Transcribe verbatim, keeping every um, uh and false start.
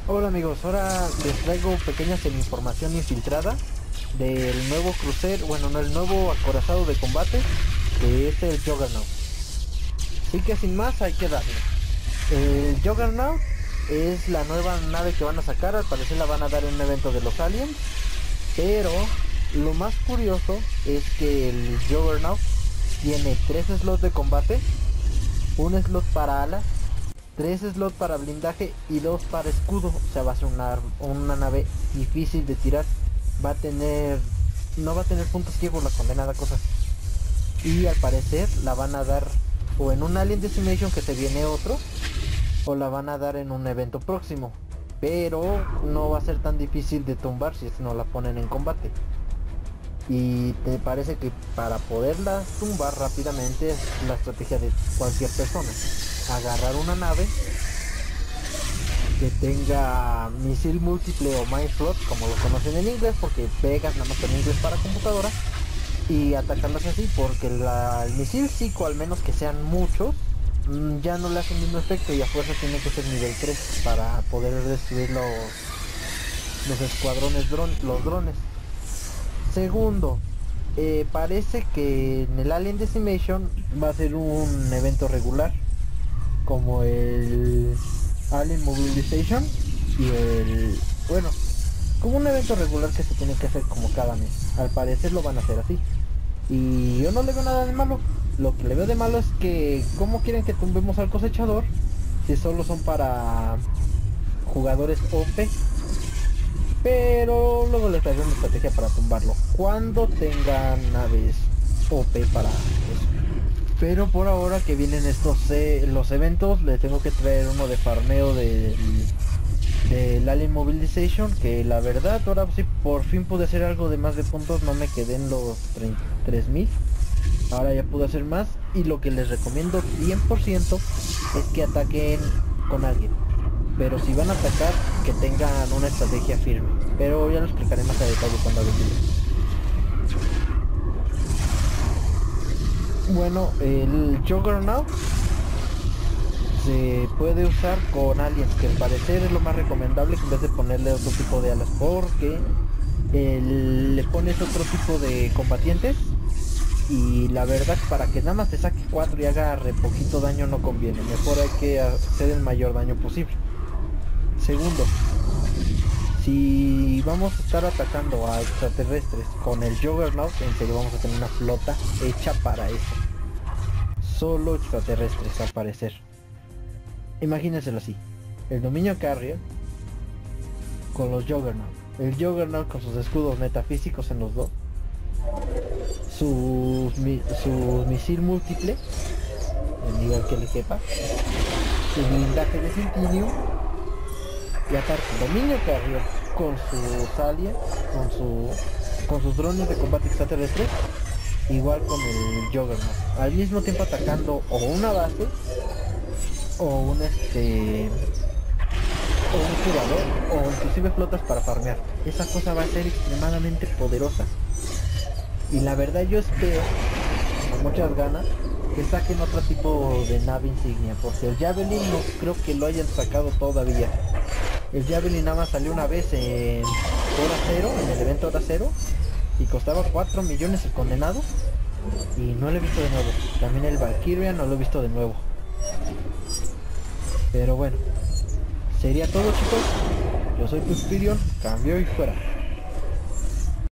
Hola amigos, ahora les traigo pequeña semi-información infiltrada del nuevo crucero, bueno, no, el nuevo acorazado de combate, que es el Juggernaut. Así que sin más hay que darle. El Juggernaut es la nueva nave que van a sacar, al parecer la van a dar en un evento de los aliens, pero lo más curioso es que el Juggernaut tiene tres slots de combate, un slot para alas, tres slots para blindaje y dos para escudo. O sea, va a ser una, una nave difícil de tirar. Va a tener... No va a tener puntos ciegos la condenada cosa. Y al parecer la van a dar o en un Alien Decimation, que se viene otro, o la van a dar en un evento próximo. Pero no va a ser tan difícil de tumbar si no la ponen en combate. Y te parece que para poderla tumbar rápidamente es la estrategia de cualquier persona: agarrar una nave que tenga misil múltiple o mind slot, como lo conocen en inglés, porque Vegas nada más en inglés para computadora, y atacarlas así, porque la, el misil psico, al menos que sean muchos, mmm, ya no le hace el mismo efecto y a fuerza tiene que ser nivel tres para poder destruir los, los escuadrones dron, los drones. Segundo, eh, parece que en el Alien Decimation va a ser un evento regular, como el Alien Mobilization y el... bueno, como un evento regular que se tiene que hacer como cada mes. Al parecer lo van a hacer así. Y yo no le veo nada de malo. Lo que le veo de malo es que ¿cómo quieren que tumbemos al cosechador si solo son para jugadores O P? Pero luego les traigo una estrategia para tumbarlo cuando tengan naves O P para eso. Pero por ahora que vienen estos eh, los eventos, les tengo que traer uno de farmeo del, del Alien Mobilization, que la verdad ahora sí por fin pude hacer algo de más de puntos, no me quedé en los treinta y tres mil. Ahora ya pude hacer más, y lo que les recomiendo cien por ciento es que ataquen con alguien. Pero si van a atacar, que tengan una estrategia firme. Pero ya lo explicaré más a detalle cuando haga el video. Bueno, el Juggernaut se puede usar con aliens, que al parecer es lo más recomendable, que en vez de ponerle otro tipo de alas, porque el, le pones otro tipo de combatientes y la verdad para que nada más te saque cuatro y haga re poquito daño no conviene. Mejor hay que hacer el mayor daño posible. Segundo, si vamos a estar atacando a extraterrestres con el Juggernaut, en serio vamos a tener una flota hecha para eso. Solo extraterrestres al parecer. Imagínenselo así: el Dominio Carrier con los Juggernaut, el Juggernaut con sus escudos metafísicos en los dos, su, mi, su misil múltiple, el nivel que le quepa, su blindaje de Centinium, y aparte Dominio Carrier con sus aliens, con su con sus drones de combate extraterrestre, igual con el Juggernaut, al mismo tiempo atacando o una base o un este o un jugador o inclusive flotas para farmear. Esa cosa va a ser extremadamente poderosa, y la verdad yo espero con muchas ganas que saquen otro tipo de nave insignia, porque el Javelin no creo que lo hayan sacado todavía. El Javelin nada más salió una vez en hora cero, en el evento hora cero, y costaba cuatro millones el condenado, y no lo he visto de nuevo. También el Valkyria no lo he visto de nuevo. Pero bueno, sería todo, chicos. Yo soy Puspirion, cambio y fuera.